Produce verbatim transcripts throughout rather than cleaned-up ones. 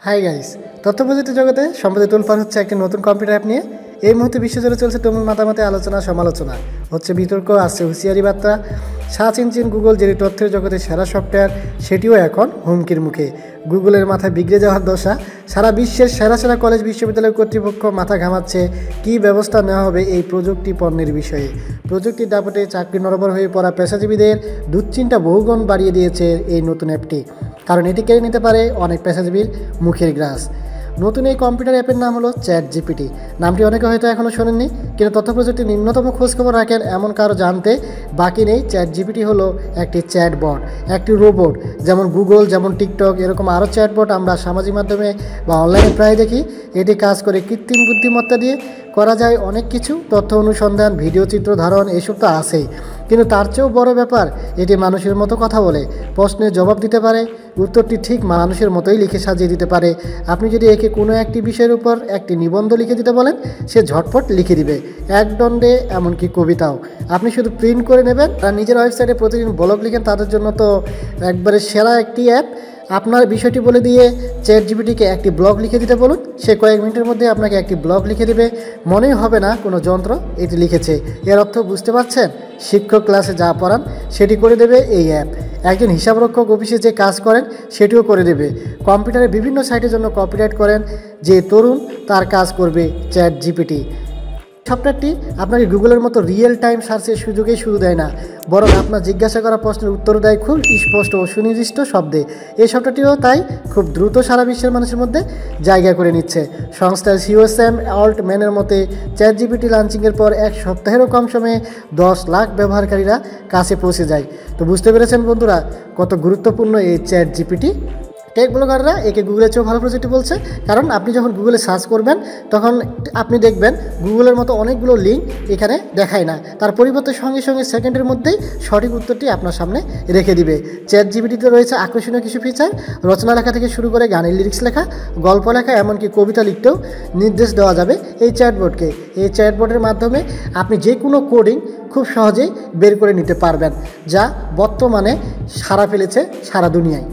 Hi guys, তথ্য প্রযুক্তি জগতে সম্প্রতি তোলপাড় হচ্ছে একটি নতুন কম্পিউটার অ্যাপ নিয়ে। এই মুহূর্তে বিশ্বজুড়ে চলছে তুমুল মাতামাতি আলোচনা সমালোচনা, হচ্ছে বিতর্ক, আসছে হুঁশিয়ারি বার্তা। সার্চ ইঞ্জিন গুগল, যেটি তথ্যের জগতে সেরা সফটওয়্যার, সেটিও এখন হুমকির মুখে। গুগলের মাথায় বিগড়ে যাওয়ার দশা। সারা বিশ্বের সেরা সেরা কলেজ বিশ্ববিদ্যালয় কর্তৃপক্ষ মাথা ঘামাচ্ছে কী ব্যবস্থা নেওয়া হবে এই প্রযুক্তি পণ্যের বিষয়ে। প্রযুক্তির দাপটে চাকরি নড়বড় হয়ে পড়া পেশাজীবীদের দুশ্চিন্তা বহুগুণ বাড়িয়ে দিয়েছে এই নতুন অ্যাপটি, কারণ এটি কেড়ে নিতে পারে অনেক পেশাজীবীর মুখের গ্রাস। নতুন এই কম্পিউটার অ্যাপের নাম হলো চ্যাট জিপিটি। নামটি অনেকে হয়তো এখনও শোনেননি, কিন্তু তথ্য প্রযুক্তির ন্যূনতম খোঁজখবর রাখেন এমন কারো জানতে বাকি নেই। চ্যাট জিপিটি হলো একটি চ্যাটবট, একটি রোবট। যেমন গুগল, যেমন টিকটক, এরকম আরও চ্যাটবট আমরা সামাজিক মাধ্যমে বা অনলাইনে প্রায় দেখি। এটি কাজ করে কৃত্রিম বুদ্ধিমত্তা দিয়ে, করা যায় অনেক কিছু, তথ্য অনুসন্ধান, ভিডিও চিত্র ধারণ, এসব তো আছেই। কিন্তু তার চেয়েও বড় ব্যাপার, এটি মানুষের মতো কথা বলে, প্রশ্নের জবাব দিতে পারে, উত্তরটি ঠিক মানুষের মতোই লিখে সাজিয়ে দিতে পারে। আপনি যদি একে কোনো একটি বিষয়ের উপর একটি নিবন্ধ লিখে দিতে বলেন, সে ঝটপট লিখে দিবে, এক দণ্ডে, এমনকি কবিতাও। আপনি শুধু প্রিন্ট করে নেবেন। আর নিজের ওয়েবসাইটে প্রতিদিন ব্লগ লিখেন, তাদের জন্য তো একবারে সেরা একটি অ্যাপ। আপনার বিষয়টি বলে দিয়ে চ্যাট জিপিটিকে একটি ব্লগ লিখে দিতে বলুন, সে কয়েক মিনিটের মধ্যে আপনাকে একটি ব্লগ লিখে দেবে। মনেই হবে না কোনো যন্ত্র এটি লিখেছে। এর অর্থ বুঝতে পারছেন? শিক্ষক ক্লাসে যা পড়ান সেটি করে দেবে এই অ্যাপ। একজন হিসাবরক্ষক অফিসে যে কাজ করেন সেটিও করে দেবে। কম্পিউটারে বিভিন্ন সাইটের জন্য কপিরাইট করেন যে তরুণ, তার কাজ করবে চ্যাট জিপিটি। সফটওয়্যারটি আপনাকে গুগলের মতো রিয়েল টাইম সার্চের সুযোগেই শুরু দেয় না, বরং আপনার জিজ্ঞাসা করা প্রশ্নের উত্তর দেয় খুব স্পষ্ট ও সুনির্দিষ্ট শব্দে। এই সফটওয়্যারটিও তাই খুব দ্রুত সারা বিশ্বের মানুষের মধ্যে জায়গা করে নিচ্ছে। সংস্থা সিওএসএম অল্টম্যানের মতে চ্যাট জিপিটি লঞ্চিংয়ের পর এক সপ্তাহেরও কম সময়ে দশ লাখ ব্যবহারকারীরা কাছে পৌঁছে যায়। তো বুঝতে পেরেছেন বন্ধুরা কত গুরুত্বপূর্ণ এই চ্যাট জিপিটি। টেক ব্লগাররা একে গুগলের চেয়েও ভালো প্রযুক্তি বলছে, কারণ আপনি যখন গুগলে সার্চ করবেন তখন আপনি দেখবেন গুগলের মতো অনেকগুলো লিঙ্ক এখানে দেখায় না, তার পরিবর্তে সঙ্গে সঙ্গে সেকেন্ডের মধ্যেই সঠিক উত্তরটি আপনার সামনে রেখে দিবে। চ্যাট জিপিটিতে রয়েছে আকর্ষণীয় কিছু ফিচার। রচনা লেখা থেকে শুরু করে গানের লিরিক্স লেখা, গল্প লেখা, এমনকি কবিতা লিখতেও নির্দেশ দেওয়া যাবে এই চ্যাটবটকে। এই চ্যাটবটের মাধ্যমে আপনি যে কোনো কোডিং খুব সহজেই বের করে নিতে পারবেন, যা বর্তমানে সাড়া ফেলেছে সারা দুনিয়ায়।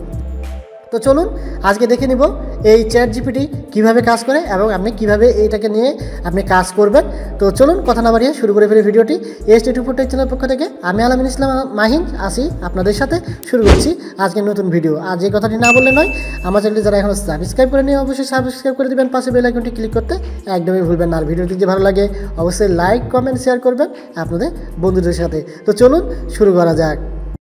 তো চলুন আজকে দেখে নিব এই চ্যাট জিপিটি কীভাবে কাজ করে এবং আপনি কিভাবে এইটাকে নিয়ে আপনি কাজ করবেন। তো চলুন কথা না বাড়িয়ে শুরু করে ফেলি ভিডিওটি। S T two four tech চ্যানেলের পক্ষ থেকে আমি আলামিন ইসলাম মাহিন আসি আপনাদের সাথে। শুরু করছি আজকের নতুন ভিডিও। আজ এই কথাটি না বললে নয়, আমার চ্যানেলটি যারা এখনও সাবস্ক্রাইব করে নিয়ে অবশ্যই সাবস্ক্রাইব করে দেবেন, পাশে বেল আইকনটি ক্লিক করতে একদমই ভুলবেন না। আর ভিডিওটি যদি ভালো লাগে অবশ্যই লাইক, কমেন্ট, শেয়ার করবেন আপনাদের বন্ধুদের সাথে। তো চলুন শুরু করা যাক।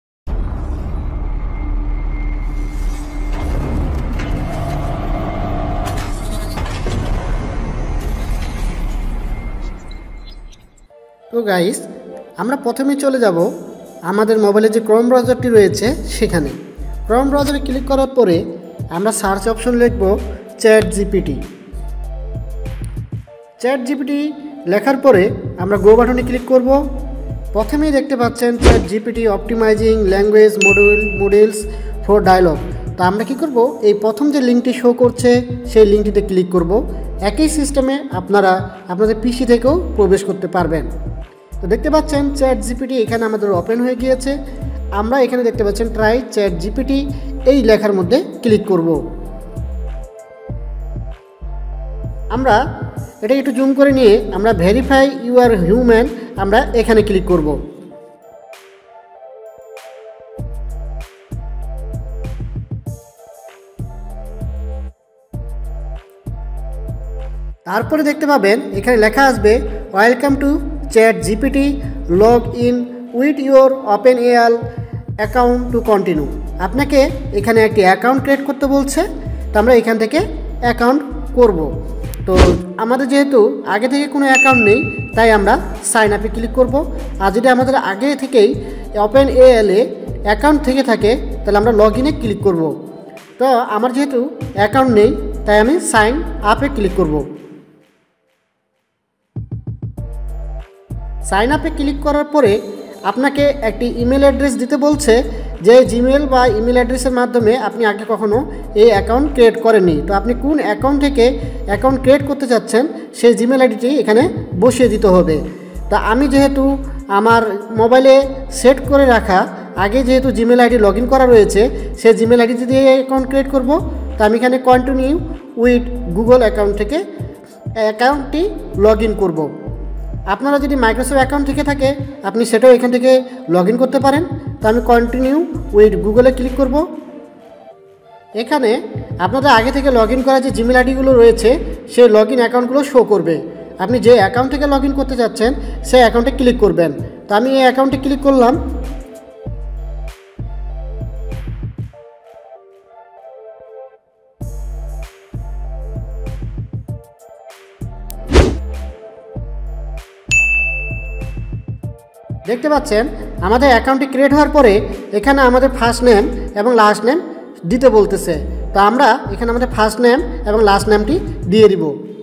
তো গাইস, আমরা প্রথমে চলে যাব আমাদের মোবাইলে যে ক্রোম ব্রাউজারটি রয়েছে সেখানে। ক্রোম ব্রাউজারে ক্লিক করার পরে আমরা সার্চ অপশন লিখব চ্যাট জিপিটি। চ্যাট জিপিটি লেখার পরে আমরা গো বাটনে ক্লিক করব। প্রথমেই দেখতে পাচ্ছেন ChatGPT optimising language module models for dialogue. তো আমরা কী করব, এই প্রথম যে লিঙ্কটি শো করছে সেই লিঙ্কটিতে ক্লিক করব। একই সিস্টেমে আপনারা আপনাদের পিসি থেকেও প্রবেশ করতে পারবেন। তো দেখতে পাচ্ছেন চ্যাট জিপিটি এখানে আমাদের ওপেন হয়ে গিয়েছে। আমরা এখানে দেখতে পাচ্ছেন ট্রাই চ্যাট জিপিটি, এই লেখার মধ্যে ক্লিক করব। আমরা এটা একটু জুম করে নিয়ে আমরা ভেরিফাই ইউ আর হিউম্যান, আমরা এখানে ক্লিক করব। তারপরে দেখতে পাবেন এখানে লেখা আসবে welcome to ChatGPT, log in with your OpenAI account to continue. আপনাকে এখানে একটি অ্যাকাউন্ট ক্রিয়েট করতে বলছে, তো আমরা এখান থেকে অ্যাকাউন্ট করব। তো আমাদের যেহেতু আগে থেকে কোনো অ্যাকাউন্ট নেই, তাই আমরা সাইন আপে ক্লিক করব। আর যদি আমাদের আগে থেকেই ওপেন এআই এ অ্যাকাউন্ট থেকে থাকে তাহলে আমরা লগ ইনে ক্লিক করব। তো আমার যেহেতু অ্যাকাউন্ট নেই তাই আমি সাইন আপে ক্লিক করব। সাইন আপে ক্লিক করার পরে আপনাকে একটি ইমেল অ্যাড্রেস দিতে বলছে, যে জিমেল বা ইমেল অ্যাড্রেসের মাধ্যমে আপনি আগে কখনো এই অ্যাকাউন্ট ক্রিয়েট করেননি। তো আপনি কোন অ্যাকাউন্ট থেকে অ্যাকাউন্ট ক্রিয়েট করতে চাচ্ছেন সেই জিমেল আইডিটি এখানে বসিয়ে দিতে হবে। তা আমি যেহেতু আমার মোবাইলে সেট করে রাখা আগে যেহেতু জিমেল আইডি লগ ইন করা রয়েছে সেই জিমেল আইডি দিয়ে অ্যাকাউন্ট ক্রিয়েট করব। তো আমি এখানে কন্টিনিউ উইথ গুগল অ্যাকাউন্ট থেকে অ্যাকাউন্টটি লগ ইন করবো। আপনারা যদি মাইক্রোসফট অ্যাকাউন্ট থেকে থাকে আপনি সেটাও এখান থেকে লগ ইন করতে পারেন। তো আমি কন্টিনিউ উইথ গুগলে ক্লিক করব। এখানে আপনাদের আগে থেকে লগ ইন করা যে জিমেল আইডিগুলো রয়েছে সেই লগ ইন অ্যাকাউন্টগুলো শো করবে। আপনি যে অ্যাকাউন্ট থেকে লগ ইন করতে যাচ্ছেন সেই অ্যাকাউন্টে ক্লিক করবেন। তো আমি এই অ্যাকাউন্টে ক্লিক করলাম। দেখতে পাচ্ছেন আমাদের অ্যাকাউন্টটি ক্রিয়েট হওয়ার পরে এখানে আমাদের ফার্স্ট নেম এবং লাস্ট নেম দিতে বলতেছে। তো আমরা এখানে আমাদের ফার্স্ট নেম এবং লাস্ট নেমটি দিয়ে দিব।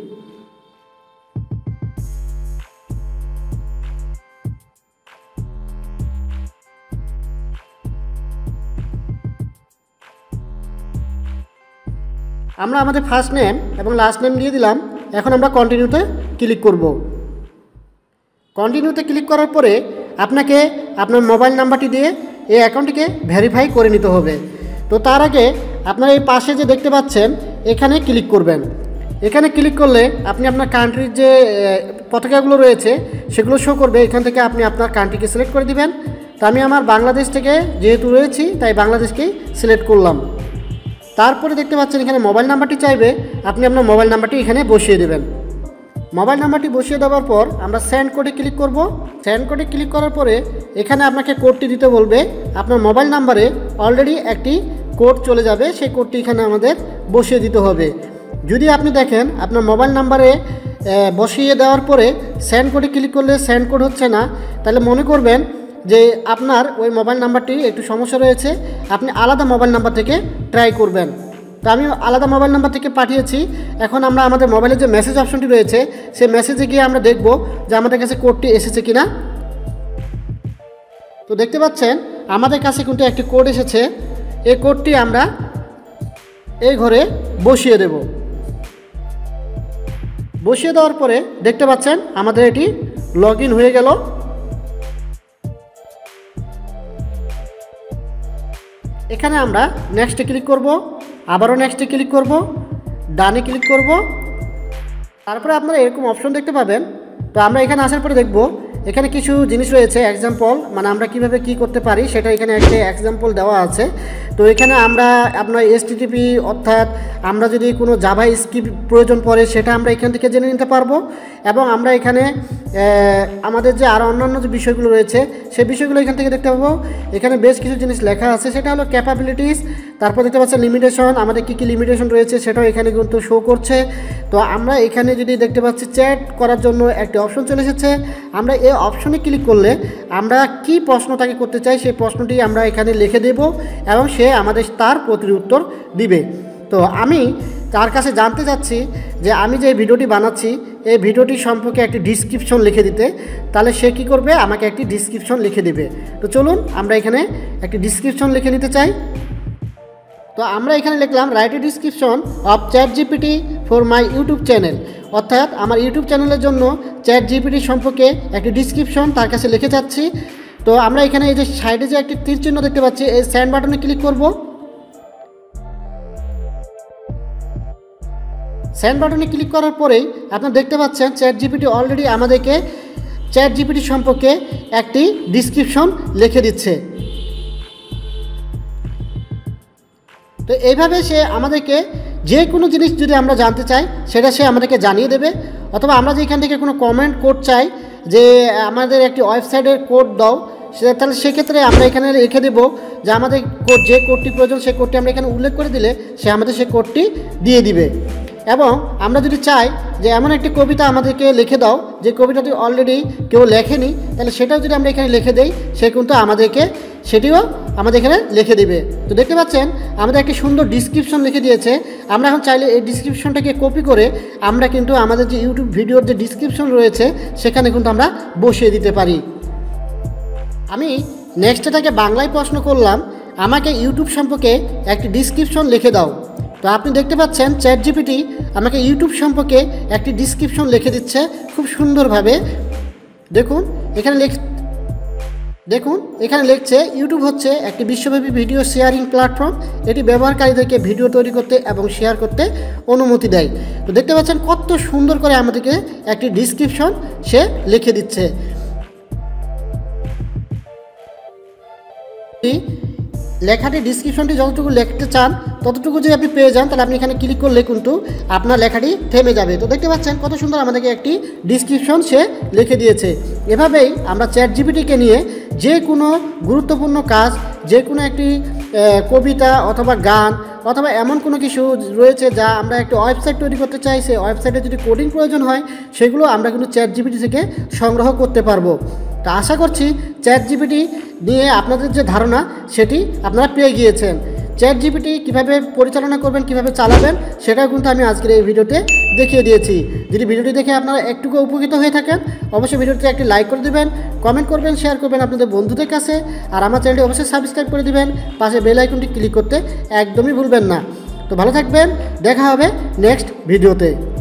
আমরা আমাদের ফার্স্ট নেম এবং লাস্ট নেম দিয়ে দিলাম। এখন আমরা কন্টিনিউতে ক্লিক করব। কন্টিনিউতে ক্লিক করার পরে আপনাকে আপনার মোবাইল নাম্বারটি দিয়ে এই অ্যাকাউন্টটিকে ভেরিফাই করে নিতে হবে। তো তার আগে আপনারা এই পাশে যে দেখতে পাচ্ছেন এখানে ক্লিক করবেন। এখানে ক্লিক করলে আপনি আপনার কান্ট্রির যে পতাকাগুলো রয়েছে সেগুলো শো করবে। এখান থেকে আপনি আপনার কান্ট্রিকে সিলেক্ট করে দিবেন। তো আমি আমার বাংলাদেশ থেকে যেহেতু রয়েছি তাই বাংলাদেশকেই সিলেক্ট করলাম। তারপরে দেখতে পাচ্ছেন এখানে মোবাইল নাম্বারটি চাইবে, আপনি আপনার মোবাইল নাম্বারটি এখানে বসিয়ে দেবেন। মোবাইল নাম্বারটি বসিয়ে দেওয়ার পর আমরা সেন্ড কোডে ক্লিক করব। সেন্ড কোডে ক্লিক করার পরে এখানে আপনাকে কোডটি দিতে বলবে। আপনার মোবাইল নাম্বারে অলরেডি একটি কোড চলে যাবে, সেই কোডটি এখানে আমাদের বসিয়ে দিতে হবে। যদি আপনি দেখেন আপনার মোবাইল নাম্বারে বসিয়ে দেওয়ার পরে সেন্ড কোডে ক্লিক করলে সেন্ড কোড হচ্ছে না, তাহলে মনে করবেন যে আপনার ওই মোবাইল নাম্বারটি একটু সমস্যা রয়েছে, আপনি আলাদা মোবাইল নাম্বার থেকে ট্রাই করবেন। তো আমি আলাদা মোবাইল নাম্বার থেকে পাঠিয়েছি। এখন আমরা আমাদের মোবাইলের যে মেসেজ অপশনটি রয়েছে সেই মেসেজে গিয়ে আমরা দেখব যে আমাদের কাছে কোডটি এসেছে কিনা। তো দেখতে পাচ্ছেন আমাদের কাছে কিন্তু একটি কোড এসেছে। এই কোডটি আমরা এই ঘরে বসিয়ে দেব। বসিয়ে দেওয়ার পরে দেখতে পাচ্ছেন আমাদের এটি লগ ইন হয়ে গেল। এখানে আমরা নেক্সটে ক্লিক করব, আবারও নেক্সটে ক্লিক করব, ডানে ক্লিক করব। তারপরে আপনারা এরকম অপশন দেখতে পাবেন। তো আমরা এখানে আসার পরে দেখব এখানে কিছু জিনিস রয়েছে, এক্সাম্পল মানে আমরা কিভাবে কি করতে পারি সেটা এখানে একটা এক্সাম্পল দেওয়া আছে। তো এখানে আমরা আপনার এসটিটিপি অর্থাৎ আমরা যদি কোনো জাভা স্ক্রিপ্ট প্রয়োজন পড়ে সেটা আমরা এখান থেকে জেনে নিতে পারবো। এবং আমরা এখানে আমাদের যে আরও অন্যান্য যে বিষয়গুলো রয়েছে সেই বিষয়গুলো এখান থেকে দেখতে পাবো। এখানে বেশ কিছু জিনিস লেখা আছে, সেটা হলো ক্যাপাবিলিটিস। তারপর দেখতে পাচ্ছেন লিমিটেশন, আমাদের কী কী লিমিটেশন রয়েছে সেটাও এখানে কিন্তু শো করছে। তো আমরা এখানে যদি দেখতে পাচ্ছি চ্যাট করার জন্য একটি অপশন চলে এসেছে। আমরা এই অপশনে ক্লিক করলে আমরা কি প্রশ্ন তাকে করতে চাই সেই প্রশ্নটি আমরা এখানে লিখে দেব এবং সে আমাদের তার প্রতি উত্তর দিবে। তো আমি তার কাছে জানতে চাচ্ছি যে আমি যে ভিডিওটি বানাচ্ছি এই ভিডিওটি সম্পর্কে একটি ডিসক্রিপশন লিখে দিতে, তাহলে সে কী করবে আমাকে একটি ডিসক্রিপশন লিখে দেবে। তো চলুন আমরা এখানে একটি ডিসক্রিপশন লিখে নিতে চাই। তো আমরা এখানে লিখলাম write a description of ChatGPT for my YouTube channel, অর্থাৎ আমার ইউটিউব চ্যানেলের জন্য চ্যাট জিপিটি সম্পর্কে একটি ডিসক্রিপশন তার কাছে লিখে যাচ্ছি। তো আমরা এখানে এই যে সাইডে যে একটি তীর চিহ্ন দেখতে পাচ্ছি এই সেন্ড বাটনে ক্লিক করব। সেন্ড বাটনে ক্লিক করার পরেই আপনারা দেখতে পাচ্ছেন চ্যাট জিপিটি অলরেডি আমাদেরকে চ্যাট জিপিটি সম্পর্কে একটি ডিসক্রিপশন লিখে দিচ্ছে। তো এইভাবে সে আমাদেরকে যে কোনো জিনিস যদি আমরা জানতে চাই সেটা সে আমাদেরকে জানিয়ে দেবে। অথবা আমরা যে এখান থেকে কোনো কমেন্ট কোড চাই যে আমাদের একটি ওয়েবসাইটের কোড দাও, সেটা তাহলে সেক্ষেত্রে আমরা এখানে রেখে দেবো যে আমাদের কোড যে কোডটি প্রয়োজন সেই কোডটি আমরা এখানে উল্লেখ করে দিলে সে আমাদের সেই কোডটি দিয়ে দিবে। এবং আমরা যদি চাই যে এমন একটি কবিতা আমাদেরকে লিখে দাও যে কবিতাটি অলরেডি কেউ লেখেনি, তাহলে সেটাও যদি আমরা এখানে লিখে দেই সে কিন্তু আমাদেরকে সেটিও আমাদের এখানে লিখে দিবে। তো দেখতে পাচ্ছেন আমাদের একটি সুন্দর ডিসক্রিপশন লিখে দিয়েছে। আমরা এখন চাইলে এই ডিসক্রিপশনটাকে কপি করে আমরা কিন্তু আমাদের যে ইউটিউব ভিডিওর যে ডিসক্রিপশন রয়েছে সেখানে কিন্তু আমরা বসিয়ে দিতে পারি। আমি নেক্সট এটাকে বাংলায় প্রশ্ন করলাম, আমাকে ইউটিউব সম্পর্কে একটি ডিসক্রিপশন লিখে দাও। তো আপনি দেখতে পাচ্ছেন চ্যাট জিপিটি আমাকে ইউটিউব সম্পর্কে একটি ডিসক্রিপশন লিখে দিচ্ছে খুব সুন্দরভাবে। দেখুন এখানে লেখ দেখুন এখানে লিখছে ইউটিউব হচ্ছে একটি বিশ্বব্যাপী ভিডিও শেয়ারিং প্ল্যাটফর্ম। এটি ব্যবহারকারীদেরকে ভিডিও তৈরি করতে এবং শেয়ার করতে অনুমতি দেয়। তো দেখতে পাচ্ছেন কত সুন্দর করে আমাদেরকে একটি ডিসক্রিপশন সে লিখে দিচ্ছে। লেখাটি ডিসক্রিপশনটি যতটুকু লিখতে চান ততটুকু যদি আপনি পেয়ে যান তাহলে আপনি এখানে ক্লিক করলে কিন্তু আপনার লেখাটি থেমে যাবে। তো দেখতে পাচ্ছেন কত সুন্দর আমাদেরকে একটি ডিসক্রিপশন সে লিখে দিয়েছে। এভাবেই আমরা চ্যাট জিপিটিকে নিয়ে যে কোনো গুরুত্বপূর্ণ কাজ, যে কোনো একটি কবিতা অথবা গান অথবা এমন কোনো কিছু রয়েছে যা আমরা একটি ওয়েবসাইট তৈরি করতে চাই, সেই ওয়েবসাইটে যদি কোডিং প্রয়োজন হয় সেগুলো আমরা কিন্তু চ্যাট জিপিটি থেকে সংগ্রহ করতে পারবো। তো আশা করছি চ্যাট জিপিটি নিয়ে আপনাদের যে ধারণা সেটি আপনারা পেয়ে গিয়েছেন। চ্যাট জিপিটি কীভাবে পরিচালনা করবেন, কীভাবে চালাবেন সেটাও কিন্তু আমি আজকের এই ভিডিওতে দেখিয়ে দিয়েছি। যদি ভিডিওটি দেখে আপনারা একটুকু উপকৃত হয়ে থাকেন অবশ্যই ভিডিওটি একটি লাইক করে দেবেন, কমেন্ট করবেন, শেয়ার করবেন আপনাদের বন্ধুদের কাছে। আর আমার চ্যানেলটি অবশ্যই সাবস্ক্রাইব করে দেবেন, পাশে বেল আইকনটি ক্লিক করতে একদমই ভুলবেন না। তো ভালো থাকবেন, দেখা হবে নেক্সট ভিডিওতে।